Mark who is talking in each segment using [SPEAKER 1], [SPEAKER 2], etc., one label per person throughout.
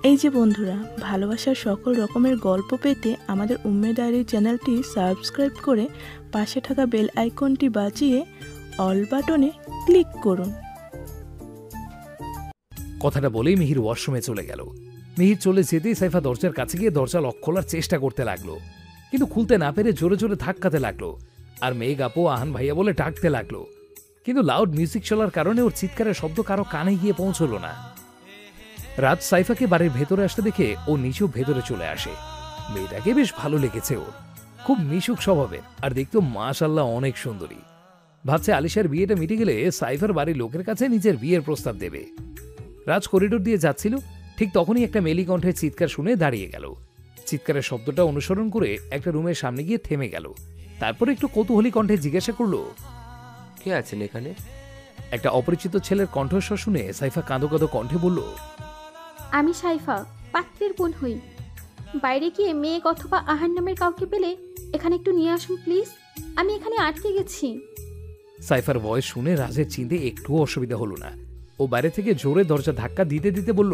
[SPEAKER 1] এই যে বন্ধুরা, ভালোবাসার সকল রকমের গল্প পেতে আমাদের উম্মে ডায়েরি চ্যানেলটি সাবস্ক্রাইব করে পাশে থাকা বেল আইকনটি বাজিয়ে অল বাটনে ক্লিক করুন।
[SPEAKER 2] কথাটা বলেই মিহির ওয়াশরুমে চলে গেল। মিহির চলে যেতেই সাইফা দরজার কাছে গিয়ে দরজা লক খোলার চেষ্টা করতে লাগলো, কিন্তু খুলতে না পেরে জোরে জোরে ধাক্কাতে লাগলো আর মেঘ আপু আহান ভাইয়া বলে ডাকতে লাগলো। কিন্তু লাউড মিউজিক চলার কারণে ওর চিৎকারের শব্দ কারো কানে গিয়ে পৌঁছলো না। রাত সাইফাকে বাড়ির ভেতরে আসতে দেখে ও নিচু ভেতরে চলে আসে। মেয়েটাকে বেশ ভালো লেগেছে ওর, খুব মিশুক স্বভাবের আর দেখতো মাশাআল্লাহ অনেক সুন্দরী। ভাবছে আলিশার বিয়েটা মিটে গেলে সাইফার বাড়ির লোকের কাছে নিজের বিয়ের প্রস্তাব দেবে। রাজ করিডোর দিয়ে যাচ্ছিল, ঠিক তখনই একটা মেলি কণ্ঠের চিৎকার শুনে দাঁড়িয়ে গেল। চিৎকারের শব্দটা অনুসরণ করে একটা রুমের সামনে গিয়ে থেমে গেল। তারপর একটু কৌতূহলী কণ্ঠে জিজ্ঞাসা করলো,
[SPEAKER 3] কে আছেন এখানে?
[SPEAKER 2] একটা অপরিচিত ছেলের কণ্ঠস্বর শুনে সাইফা কাঁদো কাঁদো কণ্ঠে বলল,
[SPEAKER 4] আমি সাইফা, পাত্রের বোন হই। বাইরে গিয়ে মেঘ অথবা আহার নামের কাউকে পেলে এখানে একটু নিয়ে আসুন প্লিজ, আমি এখানে আটকে গেছি।
[SPEAKER 2] সাইফার ভয়েস শুনে রাজের চিনতে একটুও অসুবিধা হলো না। ও বাইরে থেকে জোরে দরজা ধাক্কা দিতে দিতে বলল,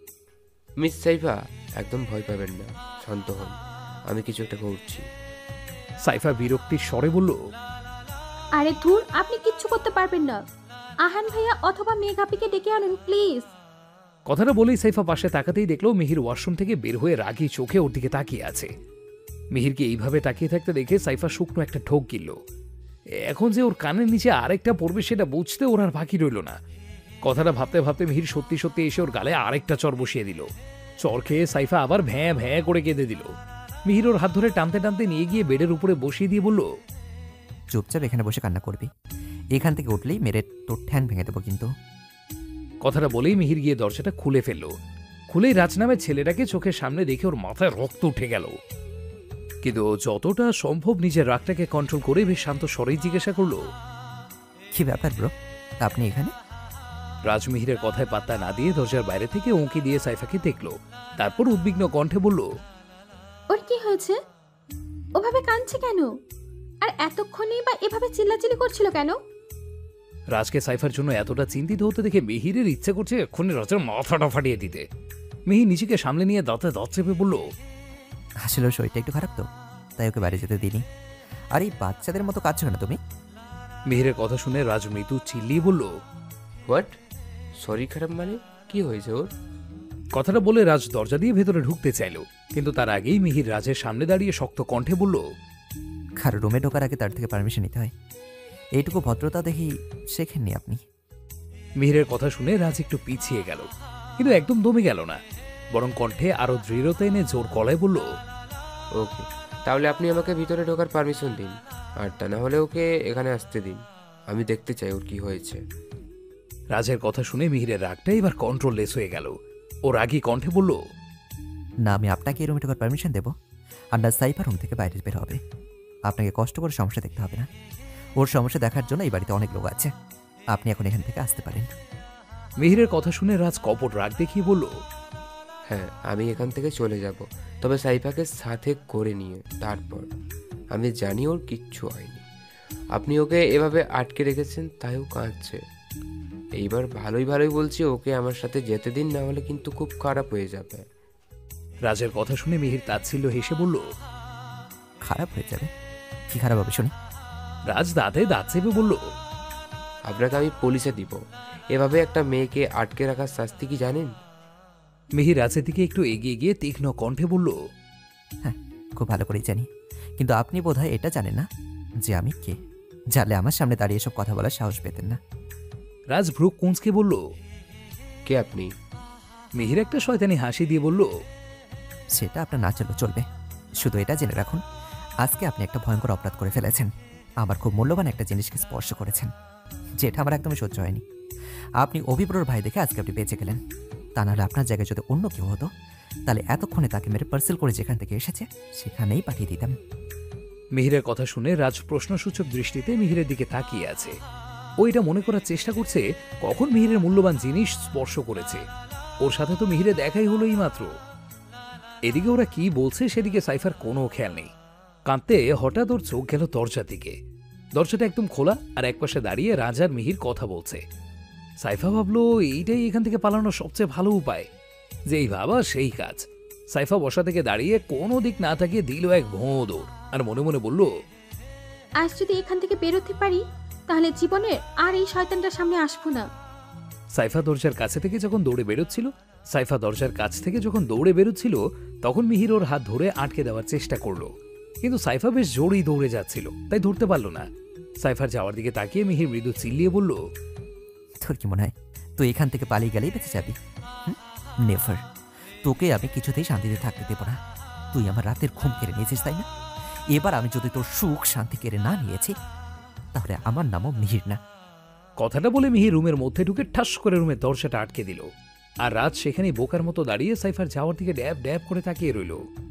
[SPEAKER 3] মিস সাইফা, একদম ভয় পাবেন না, শান্ত হন, আমি কিছু একটা করছি।
[SPEAKER 2] সাইফা বিরক্তির স্বরে বলল,
[SPEAKER 4] আরে ধুর, আপনি কিচ্ছু করতে পারবেন না। আহান ভাইয়া অথবা মেঘ আপিকে ডেকে আনুন প্লিজ।
[SPEAKER 2] কথাটা বলেই সাইফা পাশে তাকাতেই দেখলো মিহির ওয়াশরুম থেকে বের হয়ে রাগী চোখে ওর দিকে তাকিয়ে আছে। মিহিরকে এইভাবে তাকিয়ে থাকতে দেখে সাইফা শুকনো একটা ঢোক গিলল। এখন যে ওর কানের নিচে আরেকটা পড়বে সেটা বুঝতে ওর আর বাকি রইল না। কথাটা ভাবতে ভাবতে মিহির সত্যি সত্যি এসে ওর গালে আরেকটা চর বসিয়ে দিল। চর খেয়ে সাইফা আবার ভ্যাঁ ভ্যাঁ করে কেঁদে দিল। মিহির ওর হাত ধরে টানতে টানতে নিয়ে গিয়ে বেডের উপরে বসিয়ে দিয়ে বলল,
[SPEAKER 5] চুপচাপ এখানে বসে কান্না করবি, এখান থেকে উঠলেই মেরে তোর ঠ্যাং ভেঙে দেবো কিন্তু।
[SPEAKER 2] কথাটা বলেই মিহির গিয়ে দরজাটা খুলে ফেলল। খুলেই রাজ নামের ছেলেটাকে চোখের সামনে দেখে ওর মাথায় রক্ত উঠে গেল। কিন্তু যতটা সম্ভব নিজের রাগটাকে কন্ট্রোল করে বেশ শান্ত স্বরেই জিজ্ঞাসা করলো,
[SPEAKER 5] কি ব্যাপার ব্রো, আপনি এখানে?
[SPEAKER 2] রাজ মিহিরের কথায় পাত্তা না দিয়ে দরজার বাইরে থেকে উঁকি দিয়ে সাইফাকে দেখলো। তারপর উদ্বিগ্ন কণ্ঠে বলল,
[SPEAKER 4] ওর কি হয়েছে? ওভাবে কাঁদছে কেন? আর এতক্ষণেই বা এভাবে চিল্লাচিল্লি করছিল কেন?
[SPEAKER 2] রাজকে সাইফার জন্য এতটা চিন্তিত হতে দেখে মিহিরের ইচ্ছে করছে এক্ষুনি রাজের মাথাটা ফাটিয়ে দিতে। মিহির নিজেকে সামলে নিয়ে দাঁতে দাঁত চেপে বলল,
[SPEAKER 5] আসলে ওর শরীরটা একটু খারাপ তো, তাই ওকে বাড়ি যেতে দিনি। আর এই বাচ্চাদের মতো কাঁদছো কেন তুমি?
[SPEAKER 2] মিহিরের কথা শুনে রাজ মৃদু চিল্লিয়ে বলল,
[SPEAKER 3] হোয়াট? শরীর খারাপ মানে কি হয়েছে ওর?
[SPEAKER 2] কথাটা বলে রাজ দরজা দিয়ে ভেতরে ঢুকতে চাইল, কিন্তু তার আগেই মিহির রাজের সামনে দাঁড়িয়ে শক্ত কণ্ঠে বলল,
[SPEAKER 5] কারো রুমে ঢোকার আগে তার থেকে পারমিশন নিতে হয়, এইটুকু ভদ্রতা দেখি শেখেননি আপনি।
[SPEAKER 2] মিহিরের কথা শুনে রাজ একটু পিছিয়ে গেল, কিন্তু একদম দমে গেল না, বরং কণ্ঠে আরো দৃঢ়তা এনে জোর গলায় বলল,
[SPEAKER 3] ওকে, তাহলে আপনি আমাকে ভিতরে ঢোকার পারমিশন দিন, আর তা না হলে ওকে এখানে আসতে দিন, আমি দেখতে চাই ওর কি হয়েছে।
[SPEAKER 2] রাজের কথা শুনে মিহিরের রাগটা এবার কন্ট্রোল লেস হয়ে গেল। ও রাগী কণ্ঠে বলল,
[SPEAKER 5] না, আমি আপনাকে এই রুমে ঢোকার পারমিশন দেবো, আপনার সাইফা রুম থেকে বাইরে বের হবে। আপনাকে কষ্ট করে সমস্যা দেখতে হবে না, ওর সমস্যা দেখার জন্য এই বাড়িতে অনেক লোক আছে, আপনি এখন এখান থেকে আসতে পারেন।
[SPEAKER 2] মিহিরের কথা শুনে রাজ কপট রাগ দেখিয়ে বলল,
[SPEAKER 3] হ্যাঁ, আমি এখান থেকে চলে যাব, তবে সাইফাকে সাথে করে নিয়ে। তারপর আমি জানি ওর কিচ্ছু হয়নি, আপনি ওকে এভাবে আটকে রেখেছেন তাইও কাঁদছে। এইবার ভালোই ভালোই বলছি, ওকে আমার সাথে যেতে দিন, না হলে কিন্তু খুব খারাপ হয়ে যাবে।
[SPEAKER 2] রাজের কথা শুনে মিহির তাচ্ছিল্য হেসে বলল,
[SPEAKER 5] খারাপ হয়ে যাবে? কি খারাপ হবে শুনি?
[SPEAKER 2] রাজ দাঁতে দাঁত চেপে বলল,
[SPEAKER 3] আপনাকে আমি পুলিশে দিব, এভাবে একটা মেয়েকে আটকে রাখার শাস্তি কি জানেন?
[SPEAKER 2] মিহির রাজের দিকে একটু এগিয়ে গিয়ে তীক্ষ্ণ কণ্ঠে বলল,
[SPEAKER 5] হ্যাঁ, খুব ভালো করেই জানি, কিন্তু আপনি বোধহয় এটা জানেন না যে আমি কে। জানলে আমার সামনে দাঁড়িয়ে এসব কথা বলার সাহস পেতেন না।
[SPEAKER 2] রাজ ভ্রু কুঁচকে বলল,
[SPEAKER 3] কে আপনি?
[SPEAKER 2] মিহির একটা শয়তানি হাসি দিয়ে বলল,
[SPEAKER 5] সেটা আপনার না চললেও চলবে, শুধু এটা জেনে রাখুন, আজকে আপনি একটা ভয়ঙ্কর অপরাধ করে ফেলেছেন। আমার খুব মূল্যবান একটা জিনিসকে স্পর্শ করেছেন, যেটা আমার একদমই সহ্য হয়নি। আপনি অভিপ্রর ভাই দেখে আজকে আপনি বেঁচে গেলেন, তা নাহলে আপনার জায়গায় যদি অন্য কেউ হতো তাহলে এতক্ষণে তাকে মেরে পার্সেল করে যেখান থেকে এসেছে সেখানেই পাঠিয়ে দিতাম।
[SPEAKER 2] মিহিরের কথা শুনে রাজ প্রশ্নসূচক দৃষ্টিতে মিহিরের দিকে তাকিয়ে আছে। ও এটা মনে করার চেষ্টা করছে কখন মিহিরের মূল্যবান জিনিস স্পর্শ করেছে। ওর সাথে তো মিহিরে দেখাই হলো এই মাত্র। এদিকে ওরা কি বলছে সেদিকে সাইফার কোনো খেয়াল নেই। কাঁদতে হঠাৎ ওর চোখ গেল দরজার দিকে। দরজাটা একদম খোলা আর একপাশে দাঁড়িয়ে রাজ আর মিহির কথা বলছে। সাইফা ভাবলো এইটাই এখান থেকে পালানোর সবচেয়ে ভালো উপায়। যেই ভাবা সেই কাজ। সাইফা বসা থেকে দাঁড়িয়ে কোনো দিক না তাকিয়ে দিল এক ভোঁ দৌড়, আর মনে মনে বলল,
[SPEAKER 4] আজ যদি এখান থেকে বেরোতে পারি তাহলে জীবনে আর এই শয়তানটার সামনে আসবো না।
[SPEAKER 2] সাইফা দরজার কাছে থেকে যখন দৌড়ে বেরোচ্ছিল তখন মিহির ওর হাত ধরে আটকে দেওয়ার চেষ্টা করলো, কিন্তু সাইফা বেশ জোরেই দৌড়ে যাচ্ছিল, তাই ধরতে পারল না। সাইফার যাওয়ার দিকে তাকিয়ে মিহির মৃদু চিল্লিয়ে বলল,
[SPEAKER 5] তোর কি মনে হয় তুই এখান থেকে পালিয়ে গেলেই বেঁচে যাবি? নেভার। তোকে আমি কিছুতেই শান্তিতে থাকতে দেব না। তুই আমার রাতের ঘুম কেড়ে নিয়েছিস, তাই না? এবার আমি যদি তোর সুখ শান্তি কেড়ে না নিয়েছি তাহলে আমার নামও মিহির না।
[SPEAKER 2] কথাটা বলে মিহির রুমের মধ্যে ঢুকে ঠাস করে রুমের দরজাটা আটকে দিল, আর রাত সেখানে বোকার মতো দাঁড়িয়ে সাইফার যাওয়ার দিকে ড্যাব ড্যাব করে তাকিয়ে রইল।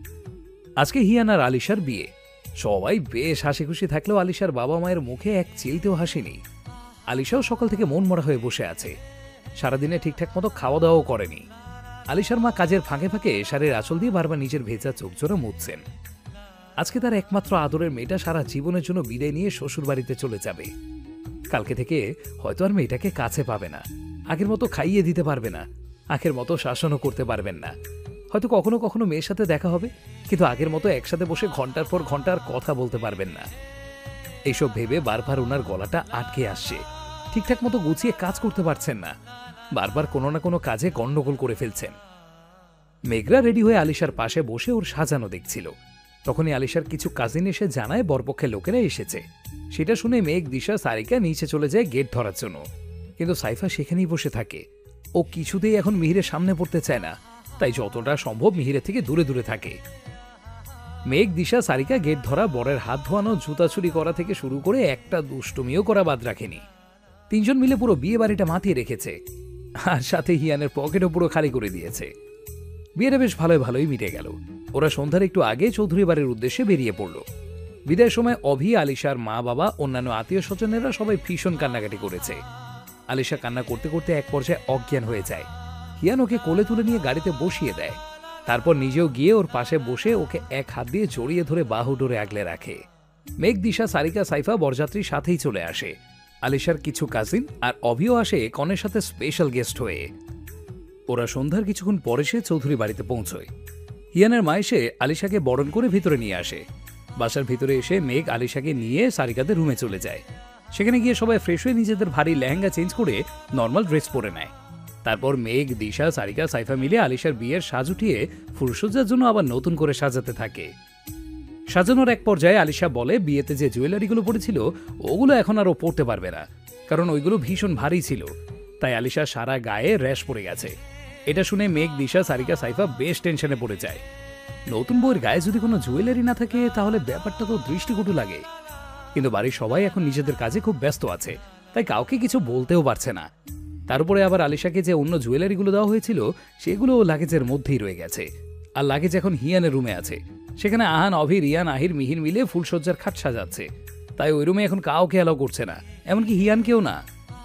[SPEAKER 2] আজকে হিয়ান আর আলিশার বিয়ে। সবাই বেশ হাসি খুশি থাকলেও আলিশার বাবা মায়ের মুখে এক চিলতেও হাসি নেই। আলিশাও সকাল থেকে মন মরা হয়ে বসে আছে, সারাদিনে ঠিকঠাক মতো খাওয়া দাওয়াও করেনি। আলিশার মা কাজের ফাঁকে ফাঁকে শাড়ির আঁচল দিয়ে বারবার নিজের ভেজা চোখ জোড়া মুছছেন। আজকে তার একমাত্র আদরের মেয়েটা সারা জীবনের জন্য বিদায় নিয়ে শ্বশুর বাড়িতে চলে যাবে। কালকে থেকে হয়তো আর মেয়েটাকে কাছে পাবে না, আগের মতো খাইয়ে দিতে পারবে না, আগের মতো শাসনও করতে পারবেন না। হয়তো কখনো কখনো মেয়ের সাথে দেখা হবে, কিন্তু আগের মতো একসাথে বসে ঘন্টার পর ঘন্টা আর কথা বলতে পারবেন না। এইসব ভেবে বারবার ওনার গলাটা আটকে আসছে, ঠিকঠাক মতো গুছিয়ে কাজ করতে পারছেন না, বারবার কোনো না কোনো কাজে গন্ডগোল করে ফেলছেন। মেঘরা রেডি হয়ে আলিশার পাশে বসে ওর সাজানো দেখছিল। তখনই আলিশার কিছু কাজিন এসে জানায় বরপক্ষের লোকেরা এসেছে। সেটা শুনে মেঘ, দিশা, সারিকা নিচে চলে যায় গেট ধরার জন্য, কিন্তু সাইফা সেখানেই বসে থাকে। ও কিছুতেই এখন মিহিরের সামনে পড়তে চায় না, তাই যতটা সম্ভব মিহিরের থেকে দূরে দূরে থাকে। মেঘ, দিশা, সারিকা গেট ধরা, বরের হাত ধোয়ানো, জুতাচুরি করা থেকে শুরু করে একটা দুষ্টুমিও করা বাদ রাখেনি। তিনজন মিলে পুরো বিয়ে বাড়িটা মাতিয়ে রেখেছে, আর সাথে হিয়ানের পকেটও পুরো খালি করে দিয়েছে। বিয়েটা বেশ ভালোই মিটে গেল। ওরা সন্ধ্যার একটু আগে চৌধুরী বাড়ির উদ্দেশ্যে বেরিয়ে পড়ল। বিদায়ের সময় অভি, আলিশার মা বাবা, অন্যান্য আত্মীয় স্বজনেরা সবাই ভীষণ কান্নাকাটি করেছে। আলিশা কান্না করতে করতে এক পর্যায়ে অজ্ঞান হয়ে যায়। হিয়ান ওকে কোলে তুলে নিয়ে গাড়িতে বসিয়ে দেয়, তারপর নিজেও গিয়ে ওর পাশে বসে ওকে এক হাত দিয়ে জড়িয়ে ধরে বাহু ডোরে আগলে রাখে। মেঘ, দিশা, সারিকা, সাইফা বরযাত্রীর সাথেই চলে আসে। আলিশার কিছু কাজিন আর অভিও আসে কনের সাথে স্পেশাল গেস্ট হয়ে। ওরা সন্ধ্যার কিছুক্ষণ পরে সে চৌধুরী বাড়িতে পৌঁছয়। হিয়ানের মা এসে আলিশাকে বরণ করে ভিতরে নিয়ে আসে। বাসার ভিতরে এসে মেঘ আলিশাকে নিয়ে সারিকাদের রুমে চলে যায়। সেখানে গিয়ে সবাই ফ্রেশ হয়ে নিজেদের ভারী লেহেঙ্গা চেঞ্জ করে নর্মাল ড্রেস পরে নেয়। তারপর মেঘ, দিশা, সারিকা, সাইফা মিলে আলিশার বিয়ের সাজ উঠিয়ে ফুলসজ্জার জন্য আবার নতুন করে সাজাতে থাকে। সাজানোর এক পর্যায়ে আলিশা বলে বিয়েতে যে জুয়েলারিগুলো পড়েছিল ওগুলো এখন আর ও পড়তে পারবে না, কারণ ওইগুলো ভীষণ ভারী ছিল। তাই আলিশা সারা গায়ে র্যাশ পড়ে গেছে। এটা শুনে মেঘ, দিশা, সারিকা, সাইফা বেশ টেনশনে পড়ে যায়। নতুন বউয়ের গায়ে যদি কোনো জুয়েলারি না থাকে তাহলে ব্যাপারটা তো দৃষ্টিকটু লাগে। কিন্তু বাড়ির সবাই এখন নিজেদের কাজে খুব ব্যস্ত আছে, তাই কাউকে কিছু বলতেও পারছে না। তার উপরে আবার আলিশাকে যে অন্য জুয়েলারিগুলো দেওয়া হয়েছিল সেগুলো লাগেজের মধ্যেই রয়ে গেছে, আর লাগেজ এখন হিয়ানের রুমে আছে। সেখানে আহান, অভি, রিয়ান, আহির, মিহির মিলে ফুলসজ্জার খাট সাজাচ্ছে, তাই ওই রুমে এখন কাউকে অ্যালাউ করছে না, এমনকি হিয়ানকেও না।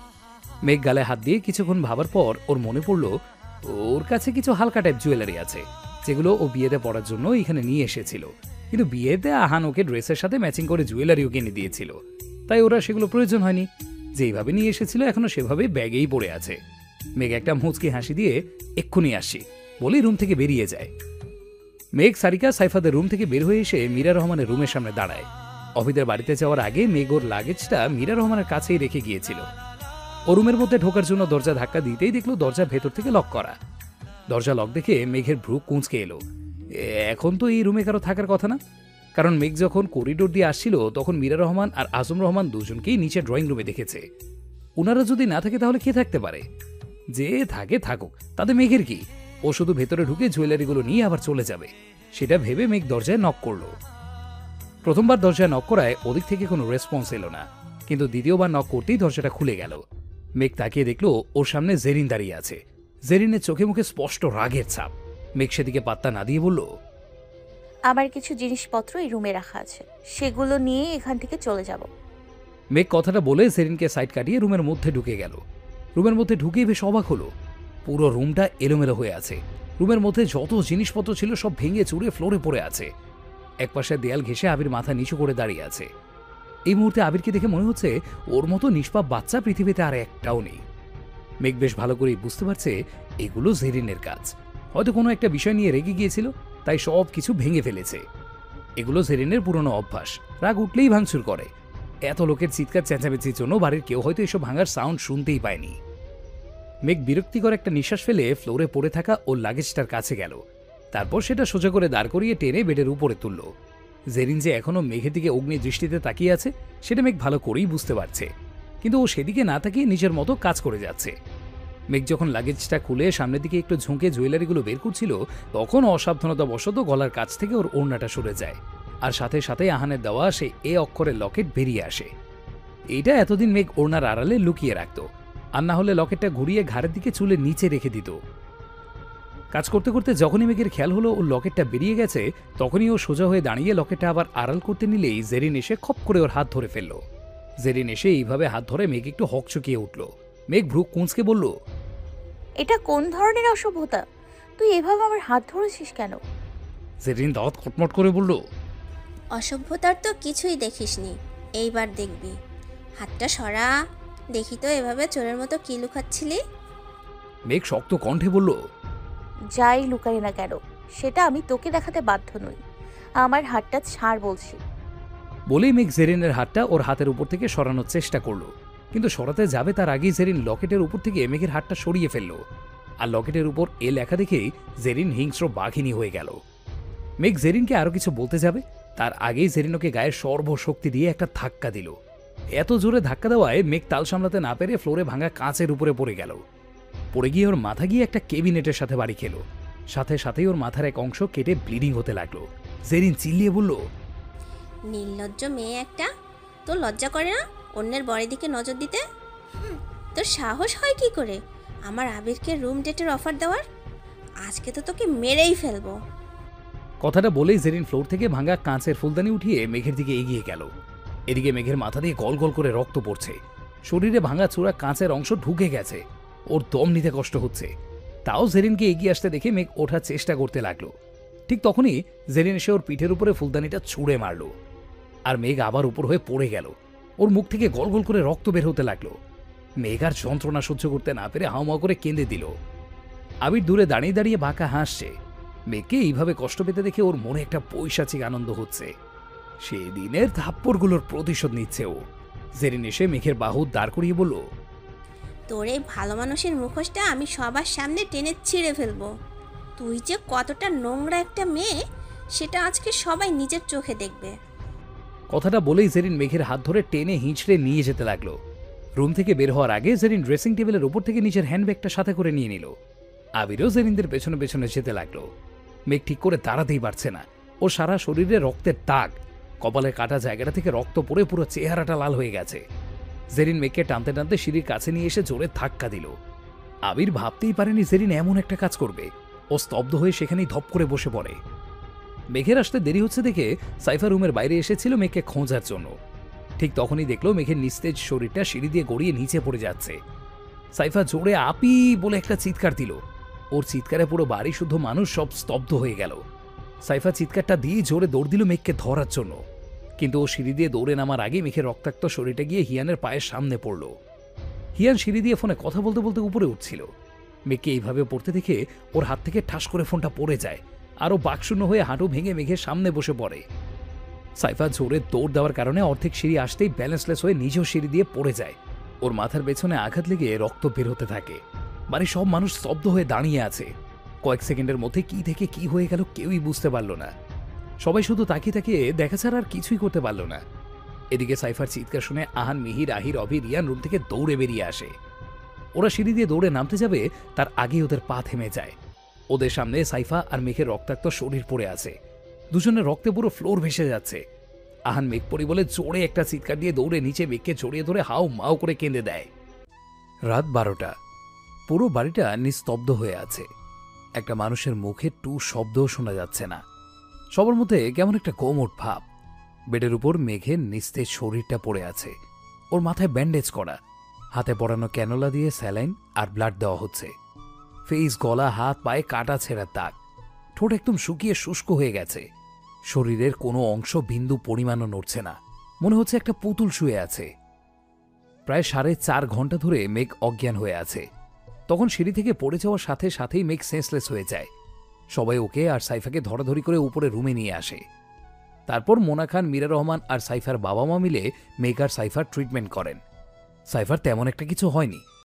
[SPEAKER 2] মেঘ গালে হাত দিয়ে কিছুক্ষণ ভাবার পর ওর মনে পড়ল ওর কাছে কিছু হালকা টাইপ জুয়েলারি আছে, যেগুলো ও বিয়েতে পড়ার জন্য এখানে নিয়ে এসেছিল। কিন্তু বিয়েতে আহান ওকে ড্রেসের সাথে ম্যাচিং করে জুয়েলারিও কিনে দিয়েছিল, তাই ওরা সেগুলো প্রয়োজন হয়নি। যেইভাবে নিয়ে এসেছিল এখনো সেভাবে ব্যাগেই পড়ে আছে। মেঘ একটা মুচকি হাসি দিয়ে এক্ষুনি আসছি বলেই রুম থেকে বেরিয়ে যায়। মেঘ, সারিকা, সাইফাদের রুম থেকে বের হয়ে এসে মীরা রহমানের রুমের সামনে দাঁড়ায়। অভিদের বাড়িতে যাওয়ার আগে মেঘ ওর লাগেজটা মীরা রহমানের কাছেই রেখে গিয়েছিল। ও রুমের মধ্যে ঢোকার জন্য দরজা ধাক্কা দিতেই দেখলো দরজা ভেতর থেকে লক করা। দরজা লক দেখে মেঘের ভ্রু কুঁচকে এলো। এখন তো এই রুমে কারো থাকার কথা না, কারণ মেঘ যখন করিডোর দিয়ে আসছিল তখন মীরা রহমান আর আজম রহমান দুজনকেই নিচে ড্রয়িং রুমে দেখেছে। ওনারা যদি না থাকে তাহলে কে থাকতে পারে? যে থাকে থাকুক, তাতে মেঘের কি? ও শুধু ভেতরে ঢুকে জুয়েলারিগুলো নিয়ে আবার চলে যাবে, সেটা ভেবে মেঘ দরজায় নক করলো। প্রথমবার দরজায় নক করায় ওদিক থেকে কোনো রেসপন্স এলো না, কিন্তু দ্বিতীয়বার নক করতেই দরজাটা খুলে গেল। মেঘ তাকিয়ে দেখলো ওর সামনে জেরিন দাঁড়িয়ে আছে। জেরিনের চোখে মুখে স্পষ্ট রাগের ছাপ। মেঘ সেদিকে পাত্তা না দিয়ে বলল,
[SPEAKER 6] আমার কিছু জিনিসপত্র এই রুমে রাখা আছে, সেগুলো নিয়ে এখান থেকে চলে যাব।
[SPEAKER 2] মেঘ কথাটা বলে জেরিনকে সাইড কাটিয়ে রুমের মধ্যে ঢুকে গেল। রুমের মধ্যে ঢুকেই বেশ অবাক হলো, পুরো রুমটা এলোমেলো হয়ে আছে। রুমের মধ্যে যত জিনিসপত্র ছিল সব ভেঙে চুরে ফ্লোরে পড়ে আছে। একপাশে দেয়াল ঘেঁষে আবির মাথা নিচু করে দাঁড়িয়ে আছে। এই মুহূর্তে আবিরকে দেখে মনে হচ্ছে ওর মতো নিষ্পাপ বাচ্চা পৃথিবীতে আর একটাও নেই। মেঘ বেশ ভালো করেই বুঝতে পারছে এগুলো জেরিনের কাজ। হয়তো কোনো একটা বিষয় নিয়ে রেগে গিয়েছিল, তাই সব কিছু ভেঙে ফেলেছে। এগুলো জেরিনের পুরনো অভ্যাস, রাগ উঠলেই ভাঙচুর করে। এত লোকের চিৎকার চেঁচামেচির জন্য বাড়ির কেউ হয়তো এসব ভাঙার সাউন্ড শুনতেই পায়নি। মেঘ বিরক্তিকর একটা নিঃশ্বাস ফেলে ফ্লোরে পড়ে থাকা ওর লাগেজটার কাছে গেল, তারপর সেটা সোজা করে দাঁড় করিয়ে টেনে বেডের উপরে তুলল। জেরিন যে এখনো মেঘের দিকে অগ্নি দৃষ্টিতে তাকিয়ে আছে সেটা মেঘ ভালো করেই বুঝতে পারছে, কিন্তু ও সেদিকে না তাকিয়ে নিজের মতো কাজ করে যাচ্ছে। মেঘ যখন লাগেজটা খুলে সামনের দিকে একটু ঝুঁকে জুয়েলারিগুলো বের করছিল, তখন অসাবধানতাবশত গলার কাছ থেকে ওর ওড়নাটা সরে যায়, আর সাথে সাথে আহানের দেওয়া সে এ অক্ষরের লকেট বেরিয়ে আসে। এইটা এতদিন মেঘ ওড়নার আড়ালে লুকিয়ে রাখত, আর না হলে লকেটটা ঘুরিয়ে ঘাড়ের দিকে চুলের নিচে রেখে দিত। কাজ করতে করতে যখনই মেঘের খেয়াল হলো ওর লকেটটা বেরিয়ে গেছে, তখনই ও সোজা হয়ে দাঁড়িয়ে লকেটটা আবার আড়াল করতে নিলেই জেরিন এসে খপ করে ওর হাত ধরে ফেলল। জেরিন এসে এইভাবে হাত ধরে মেঘ একটু হকচকিয়ে উঠল। মেঘ ভ্রু কুঁচকে বলল,
[SPEAKER 6] এটা কোন ধরনের অসভ্যতা? তুই এভাবে আমার হাত ধরেছিস কেন?
[SPEAKER 2] জেরিন দাঁত খটমট করে বলল,
[SPEAKER 7] অসভ্যতার তো কিছুই দেখিসনি, এইবার দেখবি। হাতটা সরা, দেখি তো এভাবে চোরের মতো কি লুকাচ্ছিলি।
[SPEAKER 2] মেঘ শক্ত কণ্ঠে বলল,
[SPEAKER 6] যাই লুকাই না কেন, সেটা আমি তোকে দেখাতে বাধ্য নই। আমার হাতটা ছাড় বলছি।
[SPEAKER 2] বলেই মেঘ জেরিনের হাতটা ওর হাতের উপর থেকে সরানোর চেষ্টা করলো, কিন্তু সরাতে যাবে তার আগেই জেরিন লকেটের উপর থেকে মেঘের হাতটা সরিয়ে ফেলল। আর লকেটের উপর এ লেখা দেখেই জেরিন হিংস্র বাঘিনী হয়ে গেল। মেঘ জেরিনকে আরো কিছু বলতে যাবে, তার আগেই জেরিন ওকে গায়ের সর্বশক্তি দিয়ে একটা ধাক্কা দিল। এত জোরে ধাক্কা দেওয়ায় মেঘ তাল সামলাতে না পেরে ফ্লোরে ভাঙা কাঁচের উপরে পড়ে গেল। পড়ে গিয়ে ওর মাথা গিয়ে একটা কেবিনেটের সাথে বাড়ি খেল। সাথে সাথেই ওর মাথার এক অংশ কেটে ব্লিডিং হতে লাগলো। জেরিন চিল্লিয়ে বলল,
[SPEAKER 7] নির্লজ্জ মেয়ে একটা, তোর লজ্জা করে না অন্যের বরের দিকে নজর দিতে? তোর সাহস হয় কি করে আমার আবিরকে রুম ডেটের অফার দেওয়ার? আজকে তো তোকে মেরেই ফেলবো।
[SPEAKER 2] কথাটা বলেই জেরিন ফ্লোর থেকে ভাঙা কাঁচের ফুলদানি উঠিয়ে মেঘের দিকে এগিয়ে গেল। এদিকে মেঘের মাথা দিয়ে গল গল করে রক্ত পড়ছে, শরীরে ভাঙা চূড়া কাঁচের অংশ ঢুকে গেছে, ওর দম নিতে কষ্ট হচ্ছে। তাও জেরিনকে এগিয়ে আসতে দেখে মেঘ ওঠার চেষ্টা করতে লাগলো। ঠিক তখনই জেরিন এসে ওর পিঠের উপরে ফুলদানিটা ছুঁড়ে মারল, আর মেঘ আবার উপর হয়ে পড়ে গেল। ওর মুখ থেকে গল গল করে রক্ত বের হতে লাগলো। মেঘ আর যন্ত্রণা সহ্য করতে না পেরে হাউমাউ করে কেঁদে দিল। আবির দূরে দাঁড়িয়ে দাঁড়িয়ে বাঁকা হাসছে। মেঘকে এইভাবে কষ্ট পেতে দেখে ওর মনে একটা পৈশাচিক আনন্দ হচ্ছে। সেদিনের থাপ্পড়গুলোর প্রতিশোধ নিচ্ছে ও। জেরিন এসে মেঘের বাহু দাঁড় করিয়ে বলল,
[SPEAKER 7] তোর এই ভালো মানুষের মুখোশটা আমি সবার সামনে টেনে ছিঁড়ে ফেলবো। তুই যে কতটা নোংরা একটা মেয়ে সেটা আজকে সবাই নিজের চোখে দেখবে।
[SPEAKER 2] কথাটা বলেই জেরিন মেঘের হাত ধরে টেনে হিঁচড়ে নিয়ে যেতে লাগলো। রুম থেকে বের হওয়ার আগে জেরিন ড্রেসিং টেবিলের উপর থেকে নিজের হ্যান্ডব্যাগটা সাথে করে নিয়ে নিল। আবিরও জেরিনদের পেছনে পেছনে যেতে লাগলো। মেঘ ঠিক করে দাঁড়াতেই পারছে না, ওর সারা শরীরে রক্তের দাগ, কপালে কাটা জায়গাটা থেকে রক্ত পড়ে পুরো চেহারাটা লাল হয়ে গেছে। জেরিন মেঘকে টানতে টানতে সিঁড়ির কাছে নিয়ে এসে জোরে ধাক্কা দিল। আবির ভাবতেই পারেনি জেরিন এমন একটা কাজ করবে। ও স্তব্ধ হয়ে সেখানেই ধপ করে বসে পড়ে। মেঘের আসতে দেরি হচ্ছে দেখে সাইফা রুমের বাইরে এসেছিল মেঘকে খোঁজার জন্য। ঠিক তখনই দেখলো মেঘের নিস্তেজ শরীরটা সিঁড়ি দিয়ে গড়িয়ে নিচে পড়ে যাচ্ছে। সাইফা জোরে আপি বলে একটা চিৎকার দিল। ওর চিৎকারে পুরো বাড়ি শুদ্ধ মানুষ সব স্তব্ধ হয়ে গেল। সাইফা চিৎকারটা দিয়ে জোরে দৌড় দিল মেঘকে ধরার জন্য, কিন্তু ও সিঁড়ি দিয়ে দৌড়ে নামার আগে মেঘের রক্তাক্ত শরীরটা গিয়ে হিয়ানের পায়ের সামনে পড়ল। হিয়ান সিঁড়ি দিয়ে ফোনে কথা বলতে বলতে উপরে উঠছিল। মেঘকে এইভাবে পড়তে দেখে ওর হাত থেকে ঠাস করে ফোনটা পড়ে যায়, আরও বাকশূন্য হয়ে হাঁটু ভেঙে মেঘের সামনে বসে পড়ে। সাইফা জোরে দৌড় দেওয়ার কারণে অর্ধেক সিঁড়ি আসতেই ব্যালেন্সলেস হয়ে নিজেও সিঁড়ি দিয়ে পড়ে যায়। ওর মাথার পেছনে আঘাত লেগে রক্ত বের হতে থাকে। বাড়ির সব মানুষ স্তব্ধ হয়ে দাঁড়িয়ে আছে। কয়েক সেকেন্ডের মধ্যে কি থেকে কি হয়ে গেল কেউই বুঝতে পারল না। সবাই শুধু তাকিয়ে তাকিয়ে দেখা ছাড়া আর কিছুই করতে পারল না। এদিকে সাইফার চিৎকার শুনে আহান, মিহির, আহির, অভি, রিয়ান রুম থেকে দৌড়ে বেরিয়ে আসে। ওরা সিঁড়ি দিয়ে দৌড়ে নামতে যাবে তার আগেই ওদের পা থেমে যায়। ওদের সামনে সাইফা আর মেঘের রক্তাক্ত শরীর পড়ে আছে। দুজনের রক্তে পুরো ফ্লোর ভেসে যাচ্ছে। আহান মেঘ পড়ি বলে জোরে একটা চিৎকার দিয়ে দৌড়ে নিচে মেঘকে জড়িয়ে ধরে হাউ মাউ করে কেঁদে দেয়। রাত 12টা। পুরো বাড়িটা নিস্তব্ধ হয়ে আছে। একটা মানুষের মুখে টু শব্দও শোনা যাচ্ছে না। সবার মধ্যে কেমন একটা কোমট ভাব। বেডের উপর মেঘের নিস্তেজ শরীরটা পড়ে আছে। ওর মাথায় ব্যান্ডেজ করা, হাতে পরানো ক্যানোলা দিয়ে স্যালাইন আর ব্লাড দেওয়া হচ্ছে। ফেস, গলা, হাত, পায়ে কাটা ছেঁড়ার দাগ। ঠোঁট একদম শুকিয়ে শুষ্ক হয়ে গেছে। শরীরের কোনো অংশ বিন্দু পরিমাণও নড়ছে না, মনে হচ্ছে একটা পুতুল শুয়ে আছে। প্রায় 4.5 ঘন্টা ধরে মেঘ অজ্ঞান হয়ে আছে। তখন সিঁড়ি থেকে পড়ে যাওয়ার সাথে সাথেই মেঘ সেন্সলেস হয়ে যায়। সবাই ওকে আর সাইফাকে ধরাধরি করে উপরে রুমে নিয়ে আসে। তারপর মোনা খান, মীরা রহমান আর সাইফার বাবা মা মিলে মেঘ আর সাইফার ট্রিটমেন্ট করেন। সাইফার তেমন একটা কিছু হয়নি,